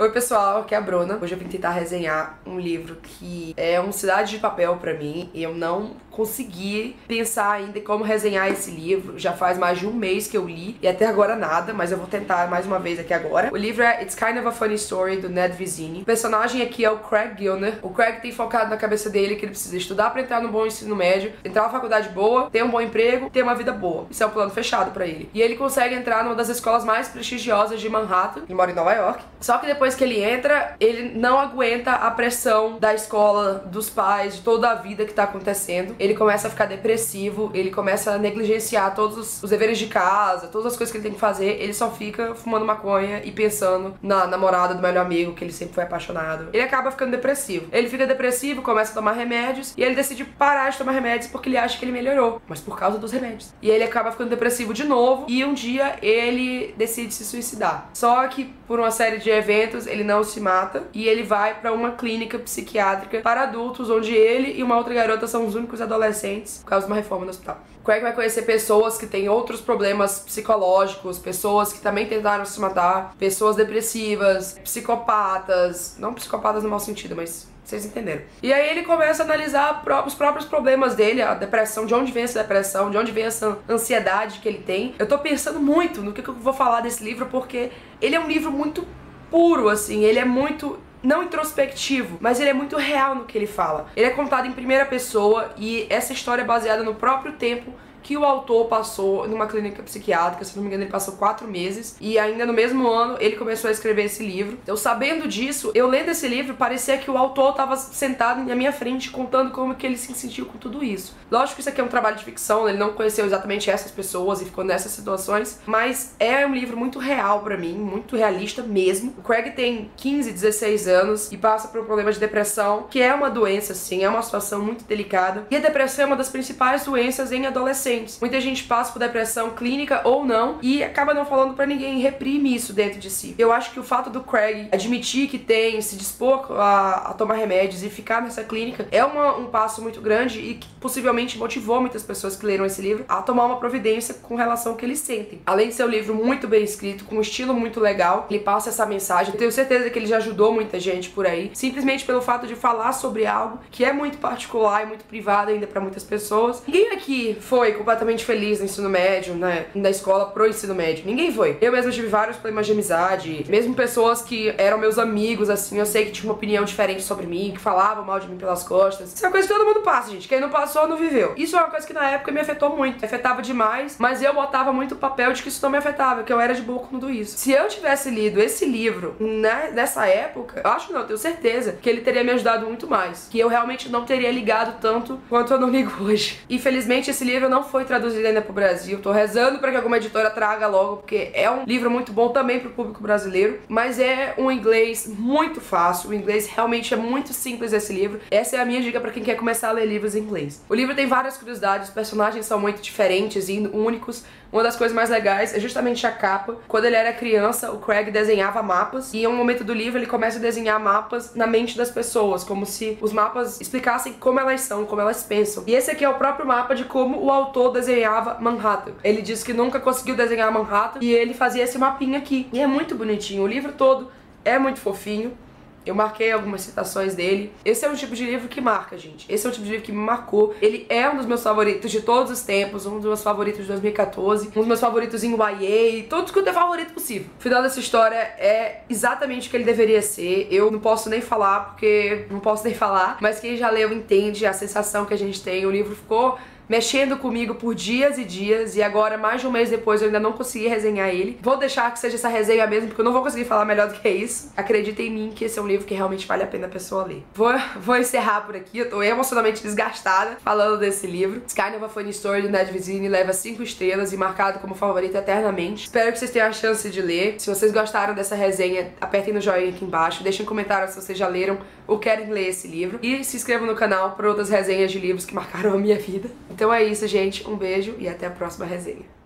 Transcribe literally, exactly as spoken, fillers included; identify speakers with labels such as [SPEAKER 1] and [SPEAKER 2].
[SPEAKER 1] Oi pessoal, aqui é a Bruna. Hoje eu vim tentar resenhar um livro que é um Cidade de Papel pra mim. E eu não consegui pensar ainda em como resenhar esse livro. Já faz mais de um mês que eu li e até agora nada, mas eu vou tentar mais uma vez aqui agora. O livro é It's Kind of a Funny Story, do Ned Vizzini. O personagem aqui é o Craig Gilner. O Craig tem focado na cabeça dele que ele precisa estudar pra entrar no bom ensino médio, entrar numa faculdade boa, ter um bom emprego, ter uma vida boa. Isso é um plano fechado pra ele. E ele consegue entrar numa das escolas mais prestigiosas de Manhattan. Ele mora em Nova York. Só que depois que ele entra, ele não aguenta a pressão da escola, dos pais, de toda a vida que tá acontecendo. Ele começa a ficar depressivo, ele começa a negligenciar todos os, os deveres de casa, todas as coisas que ele tem que fazer. Ele só fica fumando maconha e pensando na namorada do melhor amigo, que ele sempre foi apaixonado. Ele acaba ficando depressivo. Ele fica depressivo, começa a tomar remédios, e ele decide parar de tomar remédios porque ele acha que ele melhorou, mas por causa dos remédios. E ele acaba ficando depressivo de novo, e um dia ele decide se suicidar. Só que por uma série de eventos, ele não se mata e ele vai pra uma clínica psiquiátrica para adultos, onde ele e uma outra garota são os únicos adolescentes por causa de uma reforma no hospital. Craig vai conhecer pessoas que têm outros problemas psicológicos, pessoas que também tentaram se matar, pessoas depressivas, psicopatas, não psicopatas no mau sentido, mas vocês entenderam. E aí ele começa a analisar os próprios problemas dele, a depressão, de onde vem essa depressão, de onde vem essa ansiedade que ele tem. Eu tô pensando muito no que eu vou falar desse livro, porque ele é um livro muito puro, assim, ele é muito... não introspectivo, mas ele é muito real no que ele fala. Ele é contado em primeira pessoa e essa história é baseada no próprio tempo que o autor passou numa clínica psiquiátrica. Se não me engano, ele passou quatro meses e ainda no mesmo ano ele começou a escrever esse livro. Então, sabendo disso, eu lendo esse livro, parecia que o autor estava sentado na minha frente contando como que ele se sentiu com tudo isso. Lógico que isso aqui é um trabalho de ficção, ele não conheceu exatamente essas pessoas e ficou nessas situações, mas é um livro muito real pra mim, muito realista mesmo. O Craig tem quinze, dezesseis anos e passa por um problema de depressão, que é uma doença, sim, é uma situação muito delicada. E a depressão é uma das principais doenças em adolescentes. Muita gente passa por depressão clínica ou não e acaba não falando pra ninguém, reprime isso dentro de si. Eu acho que o fato do Craig admitir que tem, se dispor a, a tomar remédios e ficar nessa clínica é uma, um passo muito grande e que possivelmente motivou muitas pessoas que leram esse livro a tomar uma providência com relação ao que eles sentem. Além de ser um livro muito bem escrito, com um estilo muito legal, ele passa essa mensagem. Eu tenho certeza que ele já ajudou muita gente por aí, simplesmente pelo fato de falar sobre algo que é muito particular e muito privado ainda pra muitas pessoas. Ninguém aqui foi completamente feliz no ensino médio, né, da escola pro ensino médio. Ninguém foi. Eu mesma tive vários problemas de amizade, mesmo pessoas que eram meus amigos, assim, eu sei que tinham uma opinião diferente sobre mim, que falavam mal de mim pelas costas. Isso é uma coisa que todo mundo passa, gente. Quem não passou, não viveu. Isso é uma coisa que na época me afetou muito. Me afetava demais, mas eu botava muito o papel de que isso não me afetava, que eu era de boa com tudo isso. Se eu tivesse lido esse livro, né, nessa época, eu acho não, eu tenho certeza que ele teria me ajudado muito mais. Que eu realmente não teria ligado tanto quanto eu não ligo hoje. Infelizmente, esse livro não foi traduzido ainda pro Brasil. Tô rezando pra que alguma editora traga logo, porque é um livro muito bom também pro público brasileiro, mas é um inglês muito fácil. O inglês realmente é muito simples esse livro. Essa é a minha dica pra quem quer começar a ler livros em inglês. O livro tem várias curiosidades, os personagens são muito diferentes e únicos. Uma das coisas mais legais é justamente a capa. Quando ele era criança, o Craig desenhava mapas e em um momento do livro ele começa a desenhar mapas na mente das pessoas, como se os mapas explicassem como elas são, como elas pensam. E esse aqui é o próprio mapa de como o autor desenhava Manhattan. Ele disse que nunca conseguiu desenhar Manhattan e ele fazia esse mapinha aqui. E é muito bonitinho, o livro todo é muito fofinho. Eu marquei algumas citações dele. Esse é um tipo de livro que marca, gente. Esse é um tipo de livro que me marcou. Ele é um dos meus favoritos de todos os tempos, um dos meus favoritos de dois mil e quatorze, um dos meus favoritos em Y A, todos quanto é favorito possível. O final dessa história é exatamente o que ele deveria ser. Eu não posso nem falar, porque não posso nem falar, mas quem já leu entende a sensação que a gente tem. O livro ficou mexendo comigo por dias e dias, e agora, mais de um mês depois, eu ainda não consegui resenhar ele. Vou deixar que seja essa resenha mesmo, porque eu não vou conseguir falar melhor do que isso. Acredita em mim que esse é um livro que realmente vale a pena a pessoa ler. Vou, vou encerrar por aqui, eu tô emocionalmente desgastada falando desse livro. It's Kind of a Funny Story, do Ned Vizzini, leva cinco estrelas e marcado como favorito eternamente. Espero que vocês tenham a chance de ler. Se vocês gostaram dessa resenha, apertem no joinha aqui embaixo, deixem um comentário se vocês já leram ou querem ler esse livro. E se inscrevam no canal para outras resenhas de livros que marcaram a minha vida. Então é isso, gente. Um beijo e até a próxima resenha.